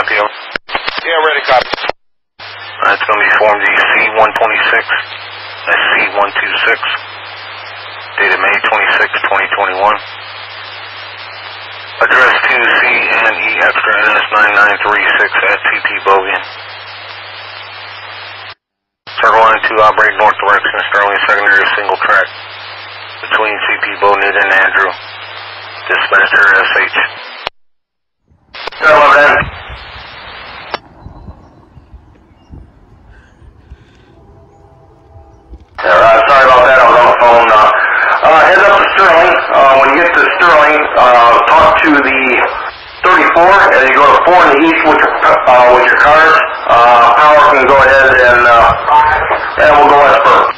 copy of? Yeah, ready, copy. It's going to be Form D C-126, SC-126, dated May 26, 2021. Address to C&E Extra NS 9936 at TP Bovian. Circle line 2, operate north direction, Sterling secondary single track between CP Bonit and Andrew. Dispatcher SH. Hello, Dan. Sorry about that, I was on the phone. Head up to Sterling. When you get to Sterling, talk to the 34 as you go to 4 in the east with your cars. Power can go ahead and we'll go as per.